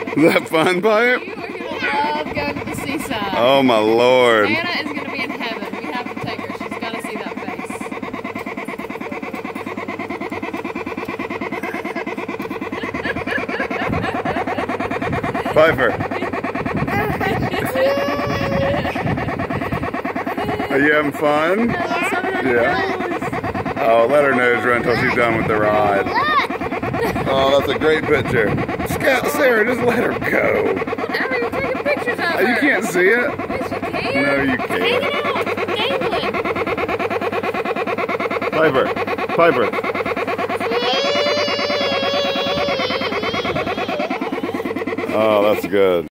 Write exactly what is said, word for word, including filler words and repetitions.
Is that fun, Pipe? You are going to love going to the seaside. Oh my Lord. Hannah is going to be in heaven. We have to take her. She's got to see that face. Piper. Are you having fun? Yeah. Oh, let her nose run until she's done with the ride. Oh, that's a great picture. Scout Sarah, just let her go. Whatever, you're taking pictures of her. Oh, you can't see it? Yes, you can. No, you Hang can't. it out. Dangling. Piper. Piper. Oh, that's good.